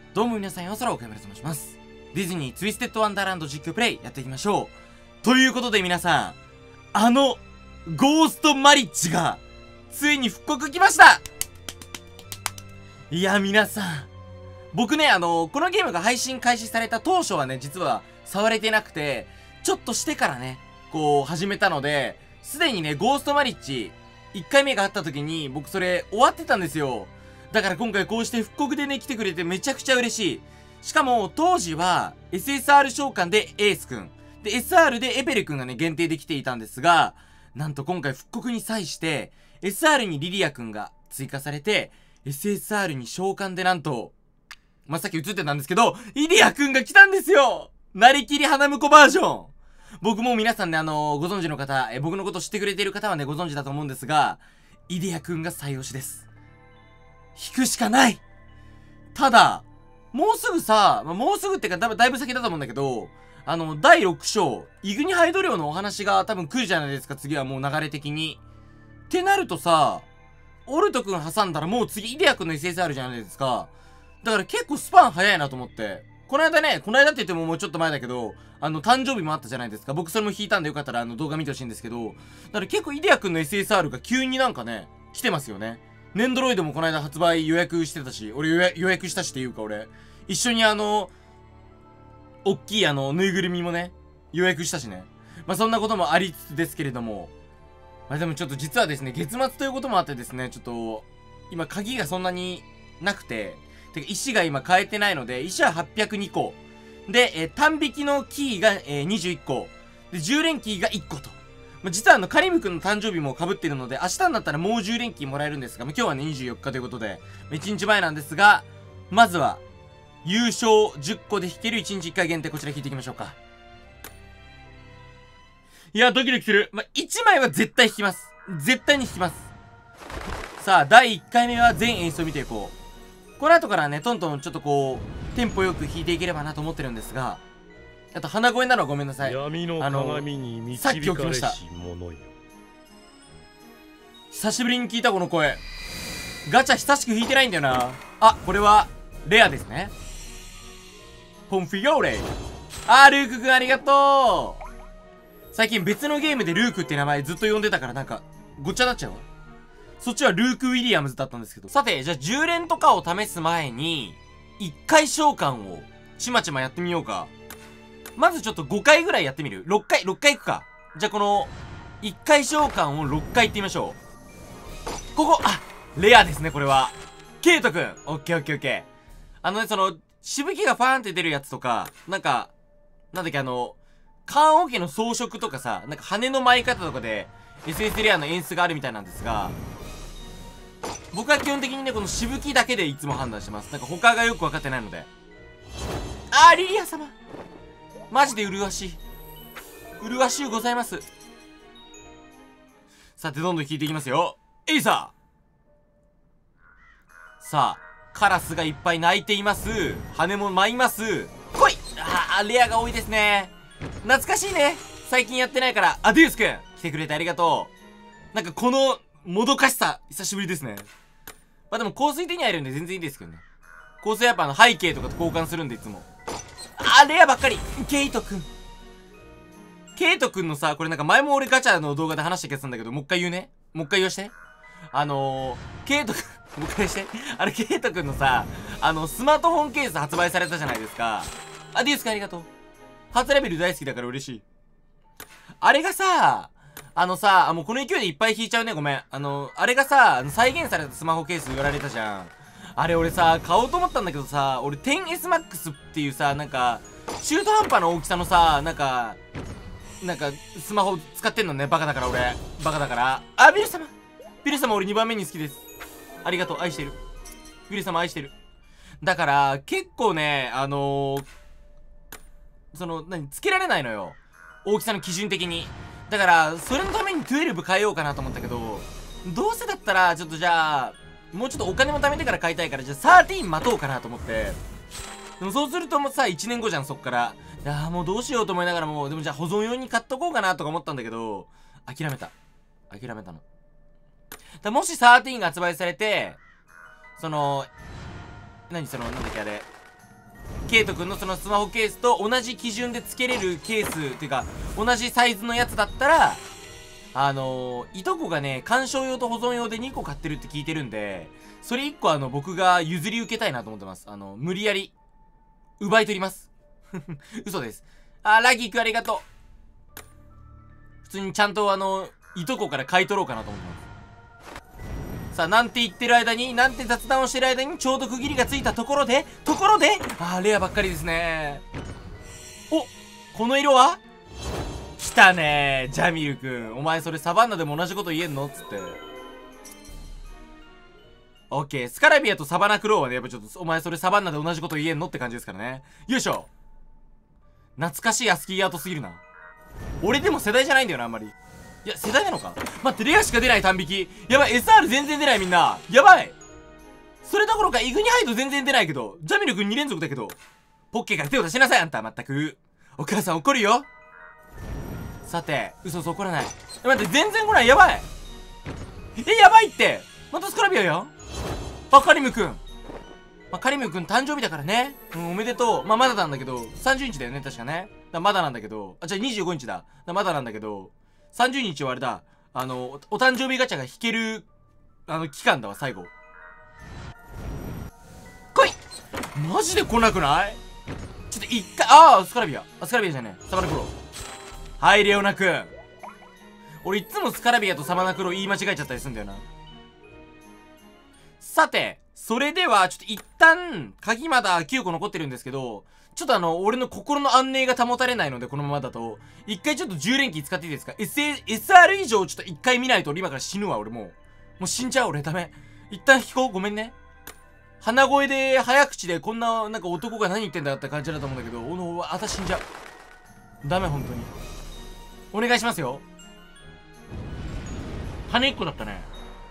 どうも皆さん、ようそら、岡山と申します。ディズニーツイステッドワンダーランド実況プレイやっていきましょう。ということで皆さん、ゴーストマリッジが、ついに復刻来ました。いや、皆さん。僕ね、このゲームが配信開始された当初はね、実は触れてなくて、ちょっとしてからね、こう、始めたので、すでにね、ゴーストマリッジ、1回目があった時に、僕それ終わってたんですよ。だから今回こうして復刻でね、来てくれてめちゃくちゃ嬉しい。しかも、当時は、SSR 召喚でエースくん。で、SR でエペレくんがね、限定できていたんですが、なんと今回復刻に際して、SR にリリアくんが追加されて、SSR に召喚でなんと、さっき映ってたんですけど、イリアくんが来たんですよ。なりきり花婿バージョン。僕も皆さんね、ご存知の方、僕のこと知ってくれている方はね、ご存知だと思うんですが、イリアくんが最推しです。引くしかない。ただ、もうすぐさ、もうすぐってかだいぶ先だと思うんだけど、第6章、イグニハイド領のお話が多分来るじゃないですか、次はもう流れ的に。ってなるとさ、オルトくん挟んだらもう次イデアくんの SSR じゃないですか。だから結構スパン早いなと思って。この間って言ってももうちょっと前だけど、誕生日もあったじゃないですか。僕それも引いたんでよかったら動画見てほしいんですけど、だから結構イデアくんの SSR が急になんかね、来てますよね。ネンドロイドもこの間発売予約してたし、俺予約したしっていうか俺、一緒におっきいぬいぐるみもね、予約したしね。そんなこともありつつですけれども、でもちょっと実はですね、月末ということもあってですね、ちょっと、今鍵がそんなになくて、てか石が今変えてないので、石は802個。で、単引きのキーが、21個。で、10連キーが1個と。実はカリムくんの誕生日も被っているので、明日になったらもう10連キーもらえるんですが、今日はね、24日ということで、1日前なんですが、まずは、優勝10個で引ける1日1回限定、こちら引いていきましょうか。いや、ドキドキする。1枚は絶対引きます。絶対に引きます。さあ、第1回目は全演出を見ていこう。この後からね、トントンちょっとこう、テンポよく弾いていければなと思ってるんですが、あと鼻声なのはごめんなさい。さっき起きました。久しぶりに聞いたこの声。ガチャ久しく弾いてないんだよな。あ、これは、レアですね。ポンフィオーレ。ルークくんありがとう。最近別のゲームでルークって名前ずっと呼んでたからなんか、ごっちゃになっちゃうわ。そっちはルーク・ウィリアムズだったんですけど。さて、じゃあ10連とかを試す前に、1回召喚を、ちまちまやってみようか。まずちょっと5回ぐらいやってみる ?6 回行くか。じゃあこの、1回召喚を6回行ってみましょう。ここ、レアですね、これは。ケイトくん。オッケーオッケーオッケー。しぶきがファーンって出るやつとか、なんだっけカーンオケの装飾とかさ、なんか羽の舞い方とかで、SS レアの演出があるみたいなんですが、僕は基本的にね、このしぶきだけでいつも判断してます。なんか他がよくわかってないので。リリア様マジで麗しい。麗しゅうございます。さて、どんどん引いていきますよ。さあ、カラスがいっぱい鳴いています。羽も舞います。来い。レアが多いですね。懐かしいね。最近やってないから。デュースくん来てくれてありがとう。なんかこの、もどかしさ、久しぶりですね。でも香水手に入るんで全然いいですけどね。香水やっぱ背景とかと交換するんでいつも。レアばっかり。ケイトくん。ケイトくんのさ、これなんか前も俺ガチャの動画で話した気がするんだけど、もう一回言うね。もう一回言わして。ケイトくん、もう一回して。ケイトくんのさ、スマートフォンケース発売されたじゃないですか。デュースくんありがとう。初レベル大好きだから嬉しい。あれがさ、もうこの勢いでいっぱい引いちゃうね、ごめん。あれがさ、再現されたスマホケース売られたじゃん。あれ俺さ、買おうと思ったんだけどさ、俺 10S Max っていうさ、なんか、中途半端な大きさのさ、なんか、スマホ使ってんのね。バカだから俺。バカだから。ビル様ビル様俺2番目に好きです。ありがとう、愛してる。ビル様愛してる。だから、結構ね、つけられないのよ。大きさの基準的に。だから、それのために12変えようかなと思ったけど、どうせだったら、ちょっとじゃあ、もうちょっとお金も貯めてから買いたいから、じゃあ13待とうかなと思って。でもそうするともうさ、1年後じゃん、そっから。もうどうしようと思いながらも、でもじゃあ保存用に買っとこうかなとか思ったんだけど、諦めたの。もし13が発売されて、なんだっけあれ、 ケイトくんのそのスマホケースと同じ基準で付けれるケースっていうか、同じサイズのやつだったら、いとこがね、鑑賞用と保存用で2個買ってるって聞いてるんで、それ1個僕が譲り受けたいなと思ってます。無理やり、奪い取ります。嘘です。ラギーくんありがとう。普通にちゃんといとこから買い取ろうかなと思ってます。さあ、なんて言ってる間に、なんて雑談をしてる間に、ちょうど区切りがついたところで、レアばっかりですね。お、この色は来たねー、ジャミルくん。お前それサバンナでも同じこと言えんのつって。オッケー。スカラビアとサバナクローはね、やっぱちょっと、お前それサバンナで同じこと言えんのって感じですからね。よいしょ。懐かしいアスキーアートすぎるな。俺でも世代じゃないんだよな、あんまり。いや、世代なのか。待って、レアしか出ない単引き。やばい、SR 全然出ないみんな。やばい。それどころか、イグニハイド全然出ないけど。ジャミルくん2連続だけど。ポッケから手を出しなさい、あんた。まったく。お母さん怒るよ。さて、嘘怒らない。待って、全然来ない。やばい。やばいって。またスカラビアやん。カリムくん。カリムくん誕生日だからね。おめでとう。まだなんだけど、30日だよね、確かね。まだなんだけど、じゃあ25日だ。まだなんだけど、30日はあれだ。お誕生日ガチャが引ける、期間だわ、最後。来い！マジで来なくない？ちょっと一回、スカラビア。スカラビアじゃねえ。サバナクロー。はい、レオナくん。俺いつもスカラビアとサバナクロー言い間違えちゃったりするんだよな。さて、それでは、ちょっと一旦、鍵まだ9個残ってるんですけど、ちょっと俺の心の安寧が保たれないので、このままだと、一回ちょっと10連機使っていいですか？ SR 以上ちょっと一回見ないと俺今から死ぬわ、俺もう。もう死んじゃう、俺、ダメ。一旦引こう、ごめんね。鼻声で、早口で、こんな、なんか男が何言ってんだって感じだと思うんだけど、私死んじゃう。ダメ、本当に。お願いしますよ。羽1個だったね。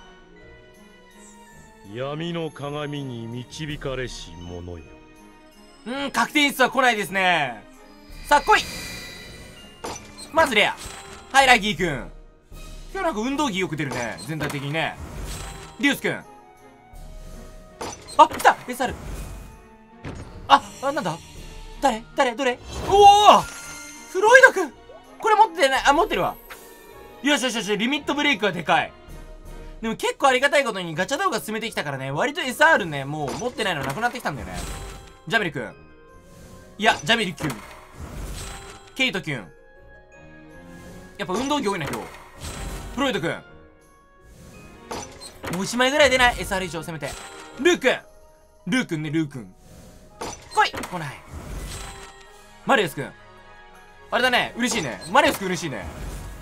闇の鏡に導かれし者よ。 確定率は来ないですね。さあ、来い！まずレア。はい、ラギーくん。今日なんか運動着よく出るね。全体的にね。リュウスくん。来た！ SR。なんだ？誰どれ？おお！フロイドくん！これ持ってない。持ってるわ。よし、リミットブレイクはでかい。でも結構ありがたいことにガチャ動画進めてきたからね、割と SR ね、もう持ってないのなくなってきたんだよね。ジャミルくん。いや、ジャミルくん。ケイトくん。やっぱ運動着多いな、今日。フロイドくん。もう1枚ぐらい出ない。SR 以上せめて。ルーくん。来い！来ない。マリウスくん。あれだね、嬉しいね。マリウスくん嬉しいね。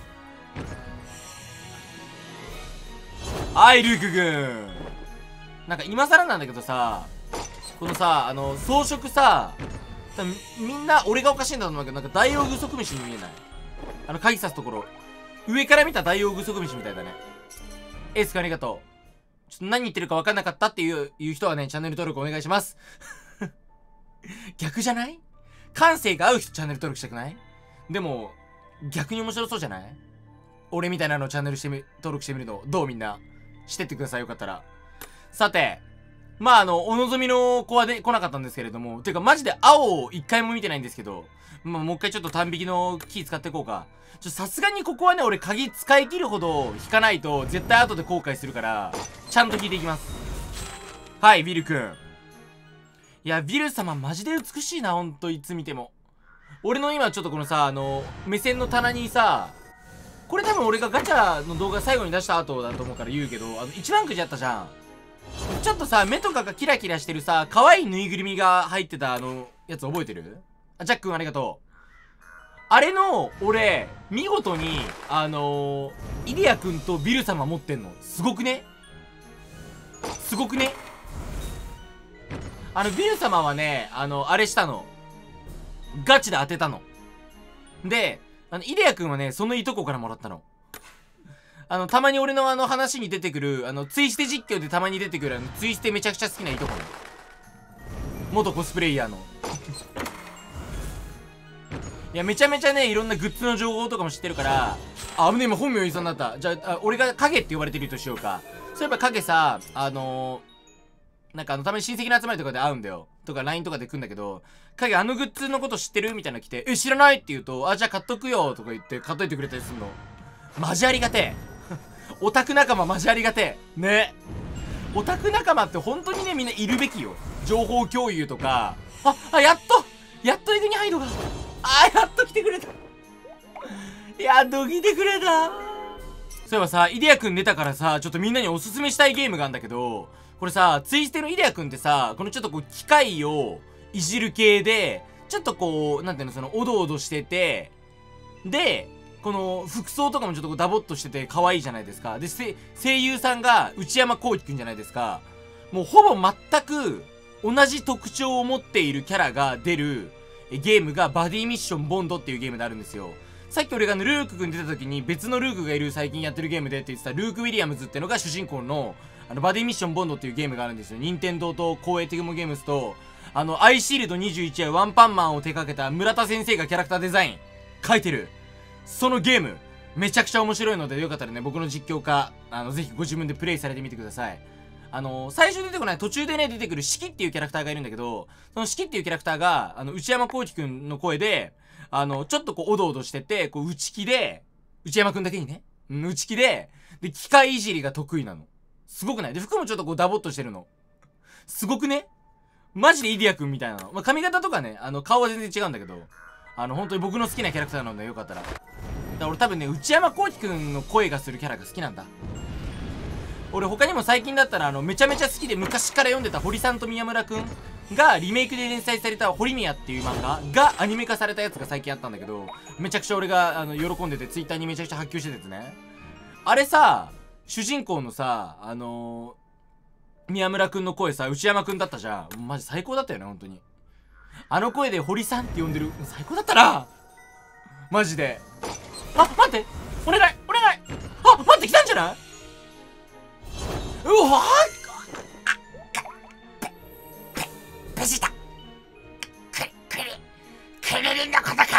はい、ルークくん。なんか今更なんだけどさ、このさ、装飾さ、みんな俺がおかしいんだと思うけど、なんかダイオウグソクムシに見えない？鍵刺すところ。上から見たダイオウグソクムシみたいだね。エースくんありがとう。ちょっと何言ってるか分かんなかったっていう人はね、チャンネル登録お願いします。逆じゃない？感性が合う人チャンネル登録したくない？でも、逆に面白そうじゃない？俺みたいなのチャンネル登録してみるの、どうみんな？してってください、よかったら。さて、お望みの子は来なかったんですけれども、てかマジで青を一回も見てないんですけど、もう一回ちょっと単引きのキー使っていこうか。さすがにここはね、俺鍵使い切るほど引かないと、絶対後で後悔するから、ちゃんと引いていきます。はい、ビルくん。いや、ビル様マジで美しいな、ほんと、いつ見ても。俺の今ちょっとこのさ、目線の棚にさ、これ多分俺がガチャの動画最後に出した後だと思うから言うけど、一番くじあったじゃん。ちょっとさ、目とかがキラキラしてるさ、可愛いぬいぐるみが入ってたやつ覚えてる？ジャック君ありがとう。あれの、俺、見事に、イリア君とビル様持ってんの。すごくね？ビル様はね、あれしたの。ガチで当てたの。で、イデア君はね、そのいとこからもらったの。たまに俺の話に出てくる、ツイステ実況でたまに出てくるツイステめちゃくちゃ好きないとこね。元コスプレイヤーの。いや、めちゃめちゃね、いろんなグッズの情報とかも知ってるから、危ねえ、今本名言いそうになった。じゃあ、俺が影って呼ばれてるとしようか。そういえば影さ、なんかたまに親戚の集まりとかで会うんだよ。 とか LINE とかで来るんだけど、影あのグッズのこと知ってるみたいなの来て、知らないって言うと、じゃあ買っとくよとか言って買っといてくれたりするの。マジありがてえ。オタク仲間マジありがてえ。ね。オタク仲間って本当にね、みんないるべきよ。情報共有とか。やっとイグニハイドが。やっと来てくれた。やっと来てくれた。そういえばさ、イデアくん出たからさ、ちょっとみんなにおすすめしたいゲームがあるんだけど、これさ、ツイステのイデアくんってさ、このちょっとこう、機械をいじる系で、ちょっとこう、なんていうの、その、おどおどしてて、で、この、服装とかもちょっとこうダボっとしてて可愛いじゃないですか。で、声優さんが内山聖輝くんじゃないですか。もうほぼ全く同じ特徴を持っているキャラが出るゲームがバディミッションボンドっていうゲームであるんですよ。さっき俺がルークくん出た時に別のルークがいる最近やってるゲームでって言ってたルーク・ウィリアムズってのが主人公のバディミッションボンドっていうゲームがあるんですよ。任天堂と光栄テクモゲームズとアイシールド21やワンパンマンを手掛けた村田先生がキャラクターデザイン書いてるそのゲームめちゃくちゃ面白いのでよかったらね僕の実況化ぜひご自分でプレイされてみてください。最初出てこない途中でね出てくる四季っていうキャラクターがいるんだけどその四季っていうキャラクターが内山聖輝くんの声でちょっとこうおどおどしててこう内気で内山くんだけにね内気で機械いじりが得意なのすごくないで服もちょっとこうダボっとしてるのすごくねマジでイディアくんみたいなの、まあ、髪型とかね顔は全然違うんだけど本当に僕の好きなキャラクターなのでよかったら俺多分ね内山聖輝くんの声がするキャラが好きなんだ俺他にも最近だったらめちゃめちゃ好きで昔から読んでた堀さんと宮村くんがリメイクで連載された堀宮っていう漫画がアニメ化されたやつが最近あったんだけどめちゃくちゃ俺が喜んでてツイッターにめちゃくちゃ発狂しててねあれさ主人公のさ宮村くんの声さ内山くんだったじゃんマジ最高だったよね本当に声で堀さんって呼んでる最高だったなマジで待ってお願い待って来たんじゃないうわペジタクルリンのことか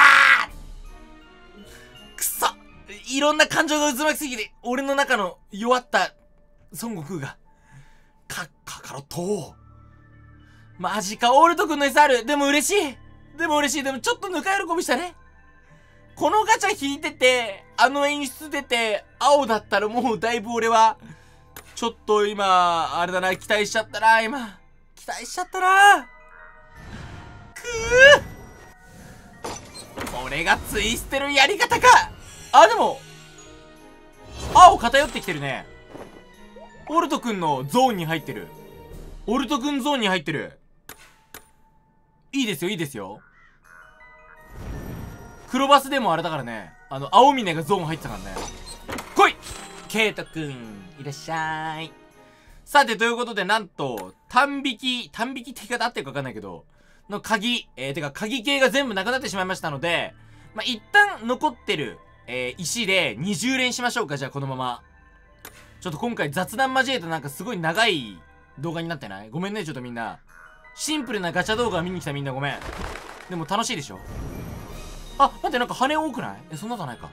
くそいろんな感情が渦巻きすぎて俺の中の弱った孫悟空がカカロットマジかオールド君の SR でも嬉しいでもちょっとぬか喜びしたねこのガチャ引いてて演出出て青だったらもうだいぶ俺はちょっと今あれだな期待しちゃったなこれがツイステるやり方かでも青偏ってきてるねオルトくんのゾーンに入ってるオルトくんゾーンに入ってるいいですよ黒バスでもあれだからね青峰がゾーン入ってたからね来いケイトくんいらっしゃいさてということでなんと単引きって言い方合ってるか分かんないけどの鍵鍵系が全部なくなってしまいましたので一旦残ってる、石で20連しましょうかじゃあこのままちょっと今回雑談交えたなんかすごい長い動画になってないごめんねちょっとみんなシンプルなガチャ動画見に来たみんなごめんでも楽しいでしょ待ってなんか羽多くないそんなことないか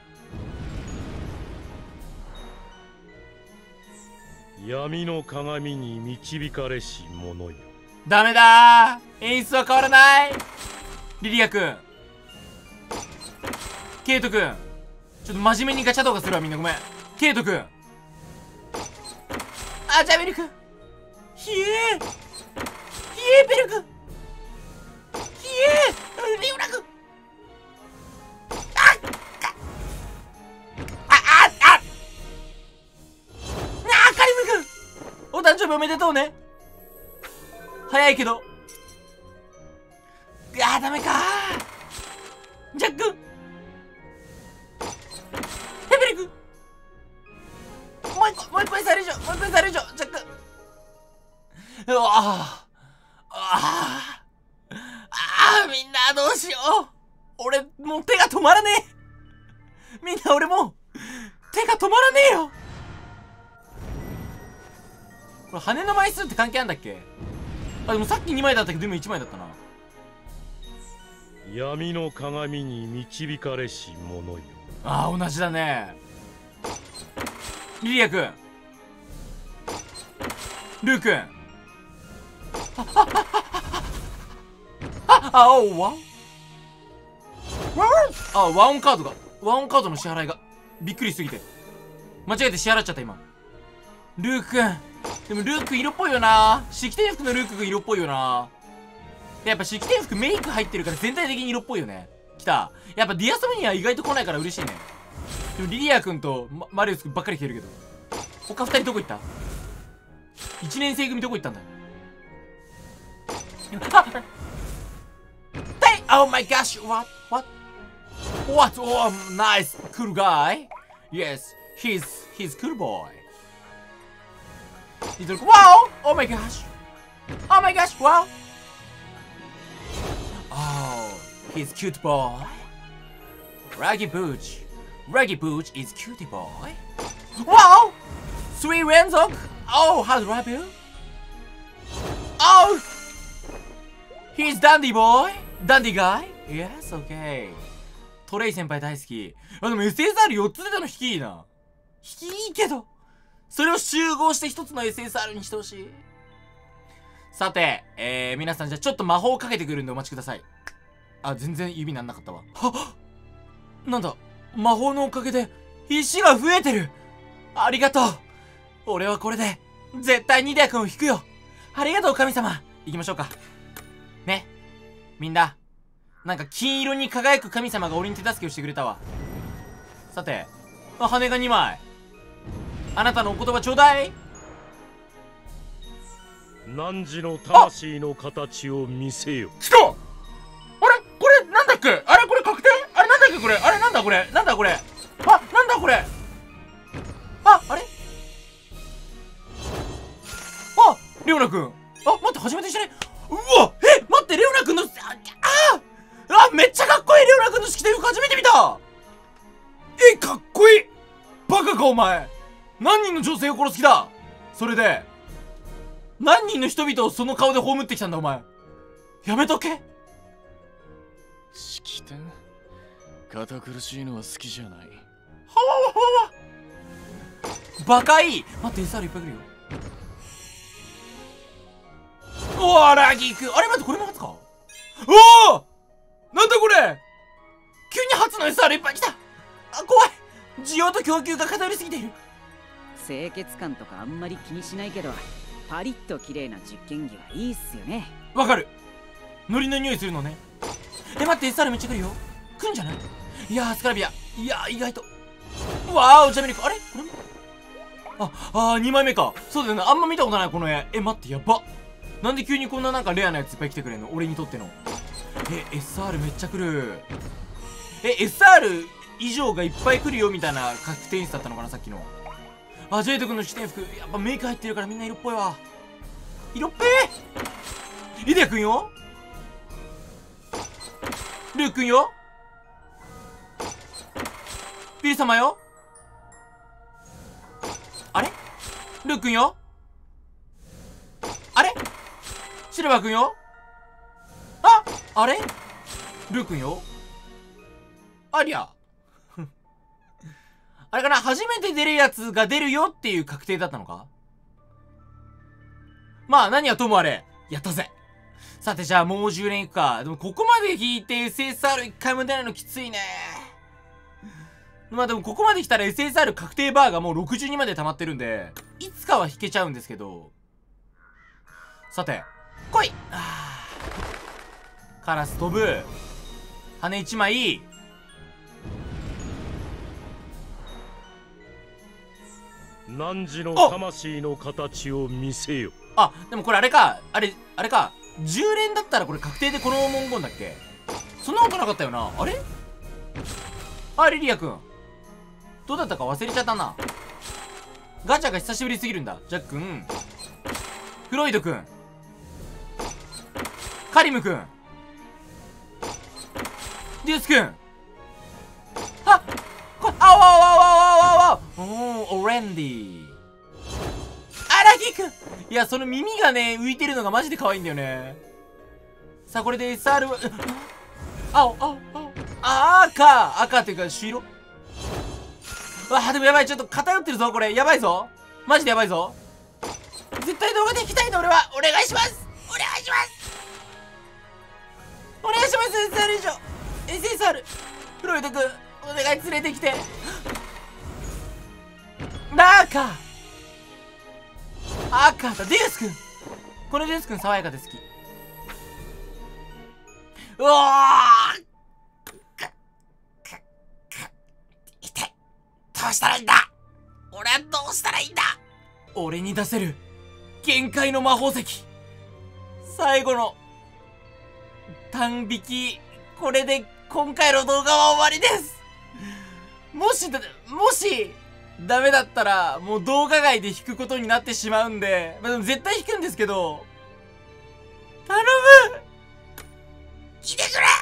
闇の鏡に導かれし者よダメだー演出は変わらないリリアくんケイトくんちょっと真面目にガチャ動画するわみんなごめんケイトくんジャベルくんひえベルくんリオラくんカリムくんお誕生日おめでとうね早いけどダメかジャックヘベリ君もう一回されるじゃんジャックみんなどうしよう俺もう手が止まらねえみんな俺もう手が止まらねえよこれ羽の枚数って関係あるんだっけでもさっき2枚だったけどでも1枚だったな闇の鏡に導かれし者よ同じだねリリアくんルーくんおワンワンカードが、ワンカードの支払いがびっくりしすぎて間違えて支払っちゃった今。ルークくん、でもルークくん色っぽいよな。式典服のルークくん色っぽいよな。やっぱ式典服メイク入ってるから全体的に色っぽいよね。きた。やっぱディアソムニア意外と来ないから嬉しいね。でもリリアくんとマリウスくんばっかり来てるけど、他2人どこ行った？ 1 年生組どこ行ったんだよ。Oh my gosh, what? Oh, nice, cool guy. Yes, he's cool boy. He's like, wow! Oh my gosh! Wow! Oh, he's cute boy. Raggy Booch is cutie boy. Wow! 3 連続! Oh, how's Rabu? Oh! He's dandy boy! Dandy guy? Yes, okay. トレイ先輩大好き。でも SSR4 つ出たの引きいいな。引きいいけど、それを集合して1つの SSR にしてほしい。さて、皆さんじゃあちょっと魔法をかけてくるんでお待ちください。全然指なんなかったわ。なんだ、魔法のおかげで石が増えてる。ありがとう。俺はこれで絶対ニデア君を引くよ。ありがとう神様。行きましょうかね。みんな、なんか金色に輝く神様が俺に手助けをしてくれたわ。さて、羽が2枚。あなたのお言葉ちょうだい。 汝の魂の形を見せよ。 来た。あれこれなんだっけ。あれこれ確定。あれなんだっけこれ。あれなんだこれ。なんだこれ。なんだこれ。あれレオナくん。待って、初めてしてね。うわ、待って、レオナくんの、めっちゃかっこいい。レオナくんの式典服初めて見た。かっこいい。バカかお前。何人の女性を殺す気だ。それで何人の人々をその顔で葬ってきたんだお前。やめとけ。 式典堅苦しいのは好きじゃない。はわわバカいい。待って、SR いっぱい来るよ。ラギーくん。あれ待って、これも初か。なんだこれ。急に初の SR いっぱい来た。怖い。需要と供給が偏りすぎている。 清潔感とかあんまり気にしないけど、パリッと綺麗な実験着はいいっすよね。 わかる。海苔の匂いするのね。待って、SR めっちゃ来るよ。来んじゃない。いやー、スカラビア。いやー、意外と。わーお、ジャミリコ。あれこれも2枚目か。そうだよね。あんま見たことないこの絵。待って、やば。なんで急にこんななんかレアなやついっぱい来てくれんの俺にとっての。SR めっちゃ来る。SR 以上がいっぱい来るよみたいな確定演出だったのかなさっきの。ジェイト君の式典服、やっぱメイク入ってるからみんな色っぽいわ。色っぺー。イデア君よ。ルー君よ。ビル様よ。あれルー君よ。あれシルバー君よ。あれルー君よ。ありゃあれかな、初めて出るやつが出るよっていう確定だったのか。まあ何はともあれやったぜ。さてじゃあもう10連いくか。でもここまで引いて SSR1 回も出ないのきついね。まあでもここまで来たら SSR 確定バーがもう62まで溜まってるんで、いつかは引けちゃうんですけど。さて来い。カラス飛ぶ。羽1枚。 汝の魂の形を見せよ。 でもこれあれか。あれか。10連だったらこれ確定でこの文言だっけ。そんなことなかったよな。あれリリアくん。どうだったか忘れちゃったな。ガチャが久しぶりすぎるんだ。ジャックん。フロイドくん。カリムくん。デュースくん。オレンディ。ラギーくん。いや、その耳がね、浮いてるのがマジで可愛いんだよね。さあ、これで SR は、赤っていうか、朱色。でもやばい。ちょっと偏ってるぞ、これ。やばいぞ。マジでやばいぞ。絶対動画で行きたいんだ、俺は。お願いします。お願いします。 てきて。赤だ。デュース君、このデュース君爽やかで好き。うわー、痛い。どうしたらいいんだ。俺はどうしたらいいんだ。俺に出せる限界の魔法石、最後の単引き、これで今回の動画は終わりです。もしダメだったらもう動画外で引くことになってしまうんで、まあ、でも絶対引くんですけど、頼む、来てくれ。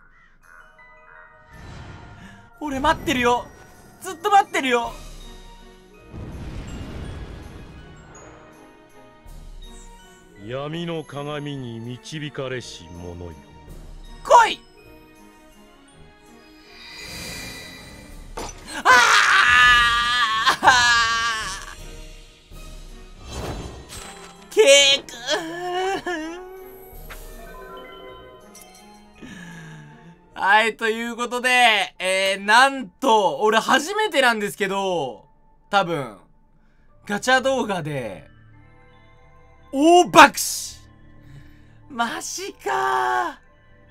俺待ってるよ、ずっと待ってるよ。 闇の鏡に導かれし者よ。 来い。ケークはい、ということで、なんと、俺初めてなんですけど、多分、ガチャ動画で、大爆死マジか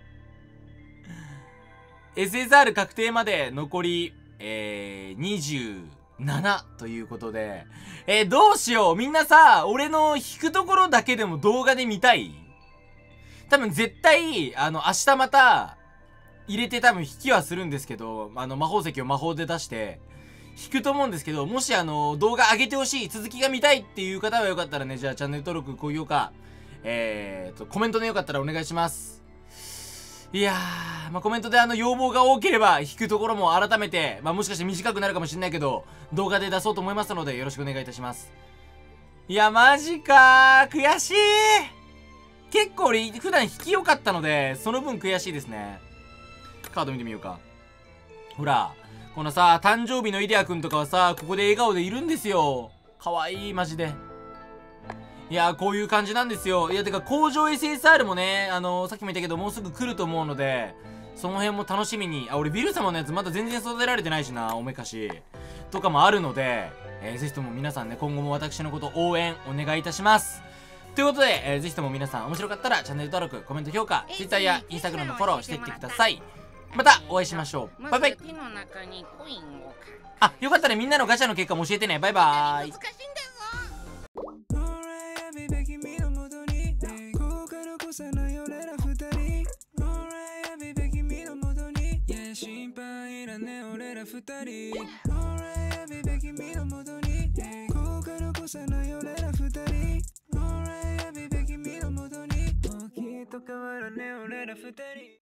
ー。 SSR 確定まで残り、27ということで、どうしよう。みんなさ、俺の引くところだけでも動画で見たい？多分絶対、明日また、入れて多分引きはするんですけど、魔法石を魔法で出して、引くと思うんですけど、もし動画上げてほしい、続きが見たいっていう方はよかったらね、じゃあチャンネル登録、高評価、コメントでよかったらお願いします。いやー、コメントで要望が多ければ、引くところも改めて、もしかして短くなるかもしれないけど、動画で出そうと思いますので、よろしくお願いいたします。いや、マジかー、悔しい。結構俺、普段引き良かったので、その分悔しいですね。カード見てみようか。ほら、このさ、誕生日のイデアくんとかはさ、ここで笑顔でいるんですよ。かわいい、マジで。いやー、こういう感じなんですよ。いや、てか、工場 SSR もね、さっきも言ったけど、もうすぐ来ると思うので、その辺も楽しみに。俺、ビル様のやつまだ全然育てられてないしな、おめかし。とかもあるので、ぜひとも皆さんね、今後も私のこと応援お願いいたします。ということで、ぜひとも皆さん面白かったら、チャンネル登録、コメント、評価、Twitter や Instagram のフォローしていってください。またお会いしましょう。バイバイ。あ、よかったらみんなのガチャの結果も教えてね。バイバーイ。 心配いらねえ俺ら二人 Alright やべべ君のもとにここからこさない俺ら二人 Alright やべべ君のもとにもうきっと変わらねえ俺ら二人